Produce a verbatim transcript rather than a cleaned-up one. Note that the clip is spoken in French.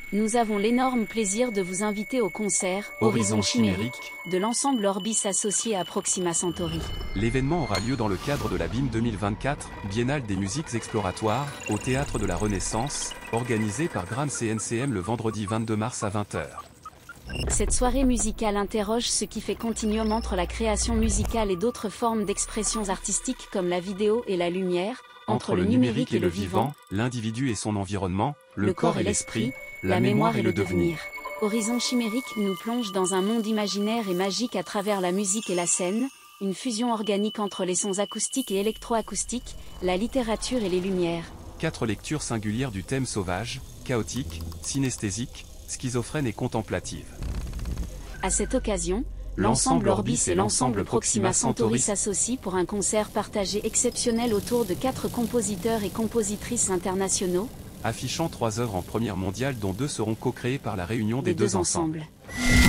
Nous avons l'énorme plaisir de vous inviter au concert Horizon Chimérique de l'ensemble Orbis associé à Proxima Centauri. L'événement aura lieu dans le cadre de la B I M deux mille vingt-quatre, Biennale des musiques exploratoires, au Théâtre de la Renaissance, organisée par Gram C N C M le vendredi vingt-deux mars à vingt heures. Cette soirée musicale interroge ce qui fait continuum entre la création musicale et d'autres formes d'expressions artistiques comme la vidéo et la lumière, entre, entre le numérique et le vivant, l'individu et son environnement, le, le corps, corps et l'esprit, la, la mémoire et le devenir. Horizon Chimérique nous plonge dans un monde imaginaire et magique à travers la musique et la scène, une fusion organique entre les sons acoustiques et électroacoustiques, la littérature et les lumières. Quatre lectures singulières du thème sauvage, chaotique, synesthésique, schizophrène et contemplative. À cette occasion, l'ensemble Orbis et l'ensemble Proxima Centauri s'associent pour un concert partagé exceptionnel autour de quatre compositeurs et compositrices internationaux, affichant trois œuvres en première mondiale dont deux seront co-créées par la réunion des, des deux, deux ensembles. ensembles.